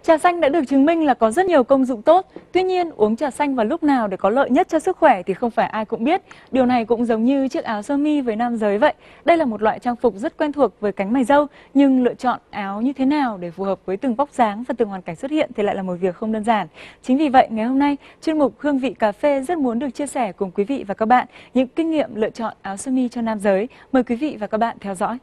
Trà xanh đã được chứng minh là có rất nhiều công dụng tốt. Tuy nhiên, uống trà xanh vào lúc nào để có lợi nhất cho sức khỏe thì không phải ai cũng biết. Điều này cũng giống như chiếc áo sơ mi với nam giới vậy. Đây là một loại trang phục rất quen thuộc với cánh mày râu, nhưng lựa chọn áo như thế nào để phù hợp với từng vóc dáng và từng hoàn cảnh xuất hiện thì lại là một việc không đơn giản. Chính vì vậy, ngày hôm nay, chuyên mục Hương vị cà phê rất muốn được chia sẻ cùng quý vị và các bạn những kinh nghiệm lựa chọn áo sơ mi cho nam giới. Mời quý vị và các bạn theo dõi.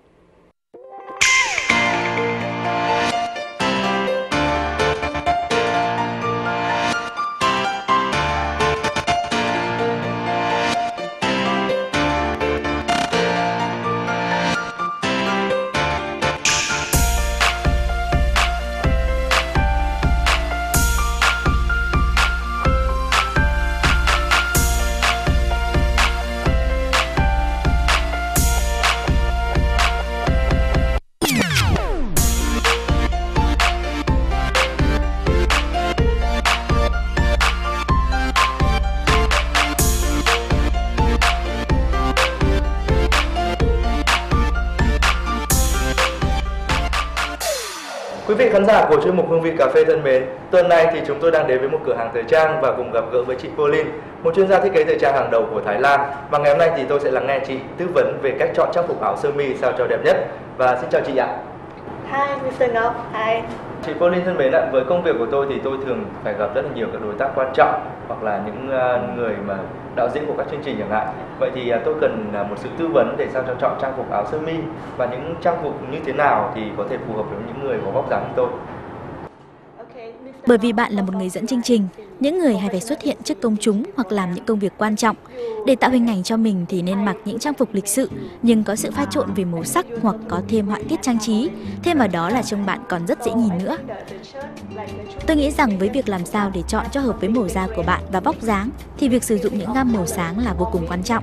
Quý vị khán giả của chuyên mục Hương vị cà phê thân mến, tuần này thì chúng tôi đang đến với một cửa hàng thời trang và cùng gặp gỡ với chị Pauline, một chuyên gia thiết kế thời trang hàng đầu của Thái Lan. Và ngày hôm nay thì tôi sẽ lắng nghe chị tư vấn về cách chọn trang phục áo sơ mi sao cho đẹp nhất. Và xin chào chị ạ. Hi, Mr. Ngọc. Hi. Chị Pauline thân mến ạ, với công việc của tôi thì tôi thường phải gặp rất là nhiều các đối tác quan trọng hoặc là những người mà đạo diễn của các chương trình chẳng hạn. Vậy thì tôi cần một sự tư vấn để sao cho chọn trang phục áo sơ mi và những trang phục như thế nào thì có thể phù hợp với những người có vóc dáng như tôi. Bởi vì bạn là một người dẫn chương trình, những người hay phải xuất hiện trước công chúng hoặc làm những công việc quan trọng. Để tạo hình ảnh cho mình thì nên mặc những trang phục lịch sự nhưng có sự pha trộn về màu sắc hoặc có thêm họa tiết trang trí. Thêm vào đó là trông bạn còn rất dễ nhìn nữa. Tôi nghĩ rằng với việc làm sao để chọn cho hợp với màu da của bạn và vóc dáng thì việc sử dụng những gam màu sáng là vô cùng quan trọng.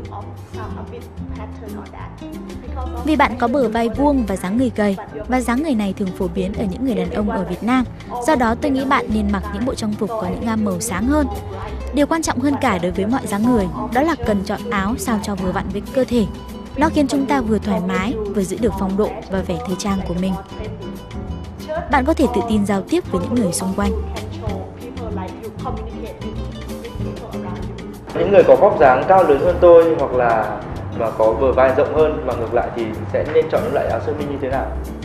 Vì bạn có bờ vai vuông và dáng người gầy, và dáng người này thường phổ biến ở những người đàn ông ở Việt Nam. Do đó tôi nghĩ bạn nên mặc những bộ trang phục có những gam màu sáng hơn. Điều quan trọng hơn cả đối với mọi dáng người đó là cần chọn áo sao cho vừa vặn với cơ thể. Nó khiến chúng ta vừa thoải mái, vừa giữ được phong độ và vẻ thời trang của mình. Bạn có thể tự tin giao tiếp với những người xung quanh. Những người có vóc dáng cao lớn hơn tôi hoặc là mà có bờ vai rộng hơn và ngược lại thì sẽ nên chọn những loại áo sơ mi như thế nào?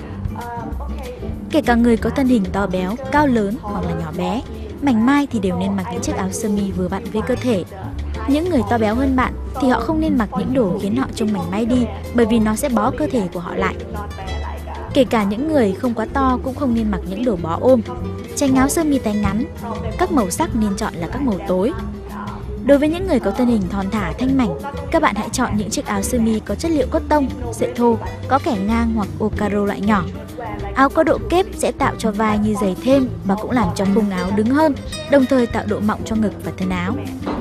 Kể cả người có thân hình to béo, cao lớn hoặc là nhỏ bé, mảnh mai thì đều nên mặc những chiếc áo sơ mi vừa vặn với cơ thể. Những người to béo hơn bạn thì họ không nên mặc những đồ khiến họ trông mảnh mai đi, bởi vì nó sẽ bó cơ thể của họ lại. Kể cả những người không quá to cũng không nên mặc những đồ bó ôm. Tránh áo sơ mi tay ngắn. Các màu sắc nên chọn là các màu tối. Đối với những người có thân hình thon thả thanh mảnh, các bạn hãy chọn những chiếc áo sơ mi có chất liệu cotton, sợi thô, có kẻ ngang hoặc ô caro loại nhỏ. Áo có độ kép sẽ tạo cho vai như dày thêm và cũng làm cho khung áo đứng hơn, đồng thời tạo độ mọng cho ngực và thân áo.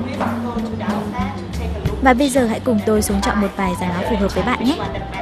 Và bây giờ hãy cùng tôi xuống chọn một vài dáng áo phù hợp với bạn nhé!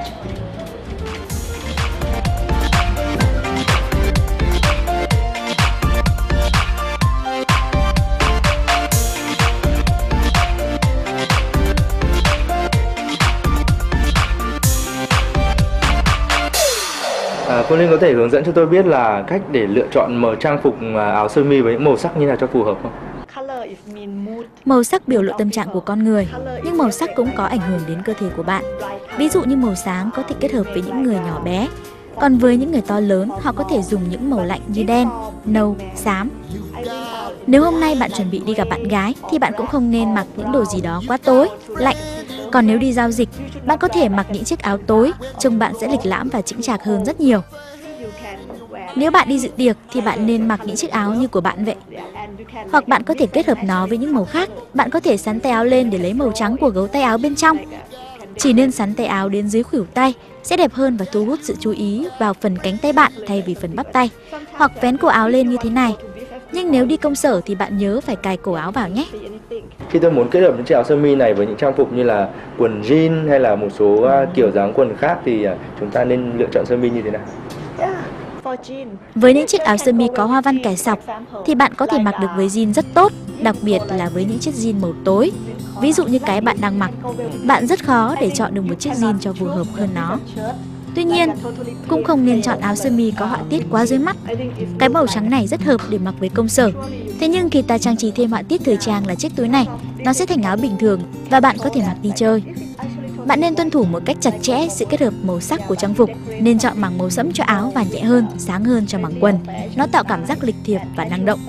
Cô Linh có thể hướng dẫn cho tôi biết là cách để lựa chọn màu trang phục áo sơ mi với những màu sắc như nào cho phù hợp không? Màu sắc biểu lộ tâm trạng của con người, nhưng màu sắc cũng có ảnh hưởng đến cơ thể của bạn. Ví dụ như màu sáng có thể kết hợp với những người nhỏ bé, còn với những người to lớn họ có thể dùng những màu lạnh như đen, nâu, xám. Nếu hôm nay bạn chuẩn bị đi gặp bạn gái thì bạn cũng không nên mặc những đồ gì đó quá tối, lạnh. Còn nếu đi giao dịch, bạn có thể mặc những chiếc áo tối, trông bạn sẽ lịch lãm và chững chạc hơn rất nhiều. Nếu bạn đi dự tiệc thì bạn nên mặc những chiếc áo như của bạn vậy. Hoặc bạn có thể kết hợp nó với những màu khác. Bạn có thể xắn tay áo lên để lấy màu trắng của gấu tay áo bên trong. Chỉ nên xắn tay áo đến dưới khuỷu tay, sẽ đẹp hơn và thu hút sự chú ý vào phần cánh tay bạn thay vì phần bắp tay. Hoặc vén cổ áo lên như thế này. Nhưng nếu đi công sở thì bạn nhớ phải cài cổ áo vào nhé. Khi tôi muốn kết hợp những chiếc áo sơ mi này với những trang phục như là quần jean hay là một số kiểu dáng quần khác thì chúng ta nên lựa chọn sơ mi như thế nào? Với những chiếc áo sơ mi có hoa văn kẻ sọc thì bạn có thể mặc được với jean rất tốt, đặc biệt là với những chiếc jean màu tối. Ví dụ như cái bạn đang mặc, bạn rất khó để chọn được một chiếc jean cho phù hợp hơn nó. Tuy nhiên, cũng không nên chọn áo sơ mi có họa tiết quá rối mắt. Cái màu trắng này rất hợp để mặc với công sở. Thế nhưng khi ta trang trí thêm họa tiết thời trang là chiếc túi này, nó sẽ thành áo bình thường và bạn có thể mặc đi chơi. Bạn nên tuân thủ một cách chặt chẽ sự kết hợp màu sắc của trang phục, nên chọn mảng màu sẫm cho áo và nhẹ hơn, sáng hơn cho mảng quần. Nó tạo cảm giác lịch thiệp và năng động.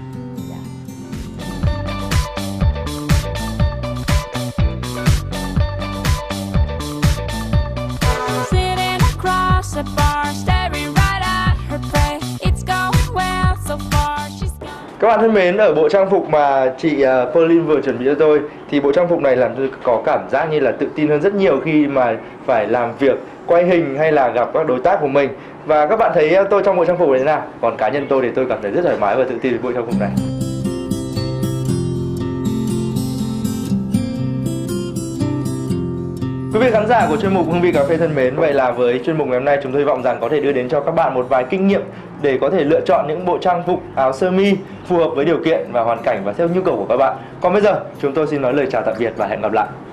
Các bạn thân mến, ở bộ trang phục mà chị Pauline vừa chuẩn bị cho tôi thì bộ trang phục này làm tôi có cảm giác như là tự tin hơn rất nhiều khi mà phải làm việc, quay hình hay là gặp các đối tác của mình. Và các bạn thấy tôi trong bộ trang phục này thế nào? Còn cá nhân tôi thì tôi cảm thấy rất thoải mái và tự tin với bộ trang phục này. Quý vị khán giả của chuyên mục Hương vị cà phê thân mến, vậy là với chuyên mục ngày hôm nay chúng tôi hy vọng rằng có thể đưa đến cho các bạn một vài kinh nghiệm để có thể lựa chọn những bộ trang phục áo sơ mi phù hợp với điều kiện và hoàn cảnh và theo nhu cầu của các bạn. Còn bây giờ chúng tôi xin nói lời chào tạm biệt và hẹn gặp lại.